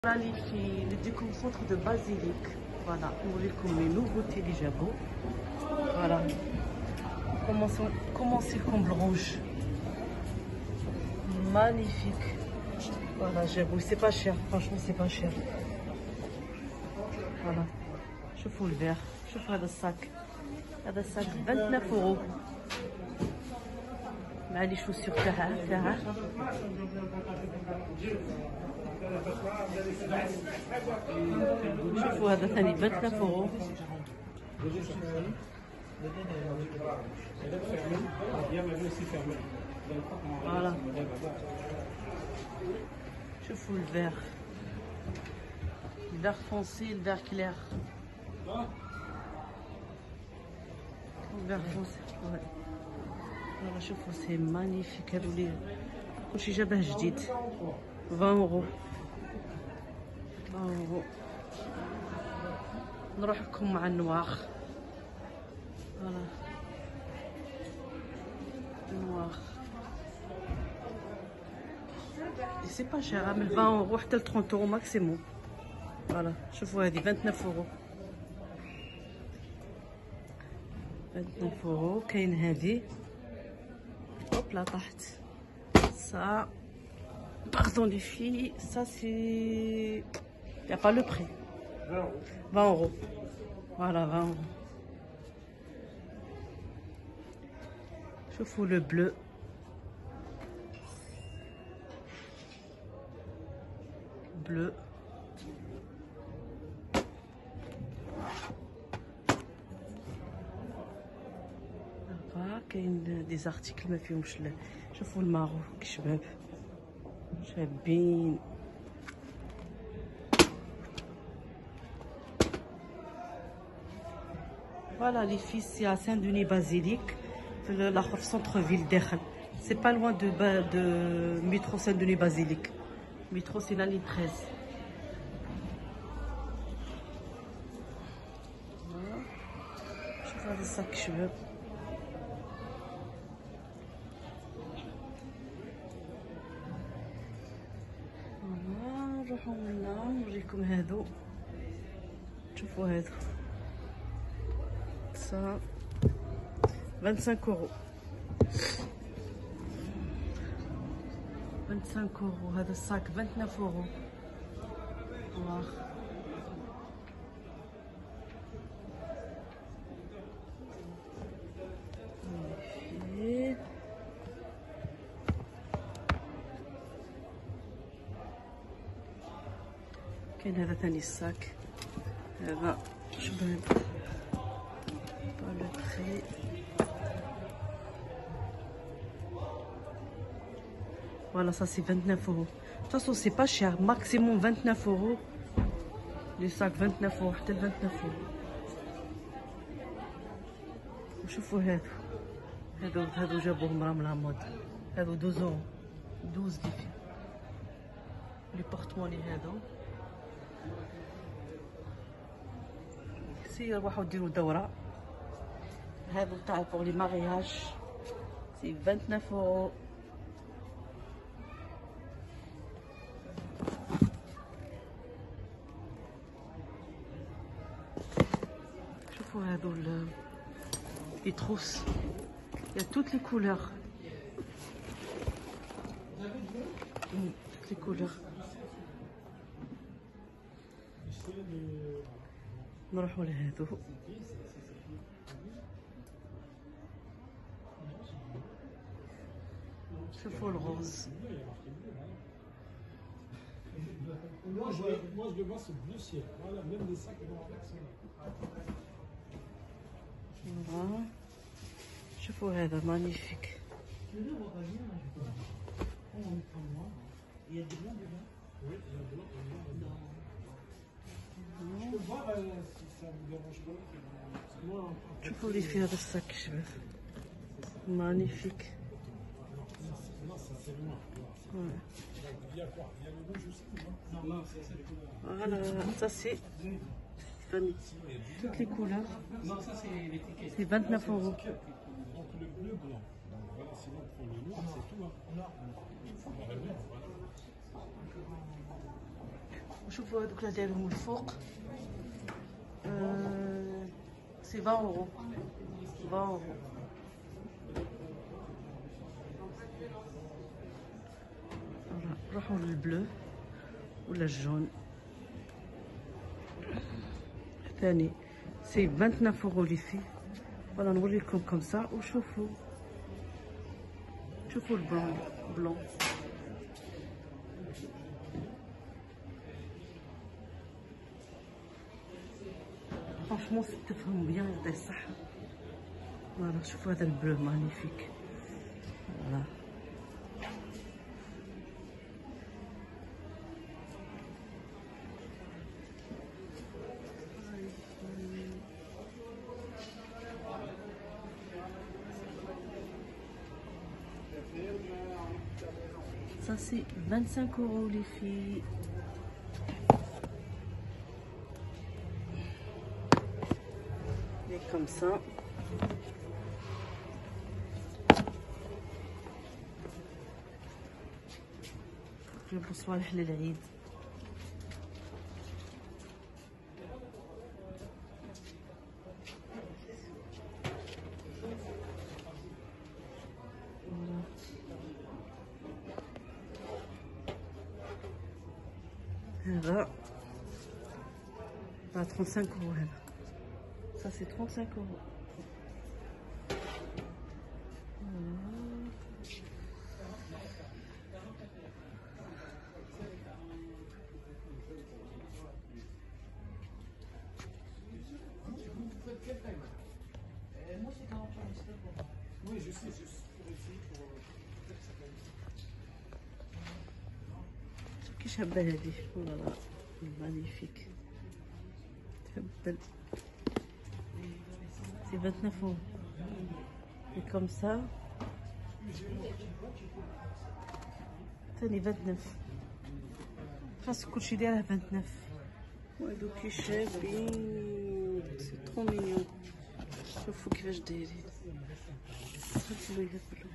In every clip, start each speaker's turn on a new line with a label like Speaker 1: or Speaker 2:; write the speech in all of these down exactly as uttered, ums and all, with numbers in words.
Speaker 1: راني في نديكم سونتر دو بازيليك. فوالا نوريكم لي نوفوتي اللي جابو. فوالا كومونسي لكم بالروج مانيفيك. فوالا جابو سي با شير، فرانشمون سي با شير. فوالا شوفوا الفيغ، شوفوا هذا الصاك، هذا الصاك تسعة وعشرين اورو مع لي شوسيغ تاعه تاعه. شوفوا هذا ثاني تسعة وعشرين اورو. فوالا شوفوا الفيغ، الفيغ فونسي، الفيغ كلير، الفيغ فونسي. فوالا شوفوا سي مانيفيك. هادو لي كلشي جابه جديد. عشرين اورو، عشرين اورو. نروح لكم مع النواغ. فوالا نواغ سي با شير، من عشرين اورو حتى ل ثلاثين اورو ماكسيموم. فوالا شوفوا هذه تسعة وعشرين اورو، تسعة وعشرين اورو. كاين هذه هوب لا طاحت. Ça, pardon les filles, ça c'est... Il n'y a pas le prix. vingt euros. Voilà, vingt euros. Je fous le bleu. Bleu. كاين دي زارتيكل ما فيهمش. شوفوا الماروك شباب شابين. فوالا لي في سي ا سان دوني بازيليك، في الاخر في سونتر فيل داخل. سي با لوان دو دو ميترو سان دوني بازيليك. ميترو سي لا لين تreize. شوف هذا الصاك شباب. نروحو هنا نوريكم هادو. شوفوا هادو سا خمسة وعشرين اورو، خمسة وعشرين اورو. هذا الصاك تسعة وعشرين اورو. واخ كاين هذا ثاني الصاك. هذا شباب با لو بري. فوالا سا سي تسعة وعشرين اورو. تاسو سي با شير، ماكسيموم تسعة وعشرين اورو. لي صاك تسعة وعشرين اورو حتى ل تسعة وعشرين اورو. وشوفوا هادو هادو هادو جابوهم راهم لا مود. هادو دوزو دوز لي في لي بورتموني. هادو سي روحو ديرو دورة. هادو تاع بوغ لي مارياج سي تسعة وعشرين اورو. شوفوا هادو لي تروس، يا توت لي كولور، توت لي كولور. نروحوا لهادو. شوفوا الغوز. شوفوا هذا مانيفيك. شوفوا لي في هذا الصاك شباب مانيفيك. فوالا ça c'est toutes les couleurs. C'est vingt-neuf euros. وشوفوا هذوك اللي دايرهم الفوق أه... سي عشرين اورو عشرين اورو. نروحو للبلو ولا الجون ثاني سي تسعة وعشرين اورو لي فيه. فوالا نوريكم كومسا وشوفوا شوفوا البلون بلون. فرانشمون تفهم بيان يعطيه الصحة. فوالا شوفوا هذا البلو مانيفيك. فوالا ça c'est vingt-cinq euros les filles. Et comme ça. جيبوا صوالح للعيد. هذا ب خمسة وثلاثين euros. هذا ça c'est trente-cinq euros.
Speaker 2: Oui, je sais, juste pour essayer pour
Speaker 1: شوف كي شابه هذه. والله مانيفيك. تهبل. سي vingt-neuf euros. Et comme ça. ثاني vingt-neuf. خاص كلشي دايره vingt-neuf. وهادو كي شابين. سي ترو مينيون. شوفوا كيفاش دايرين. شوفوا يهبلوا.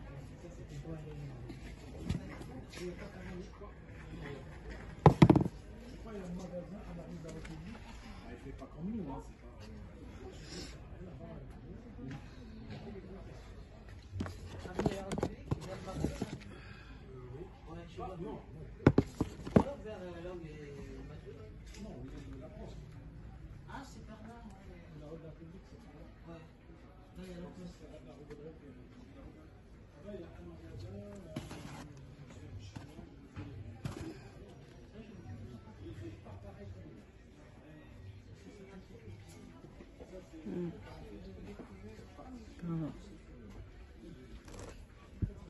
Speaker 1: Mmh.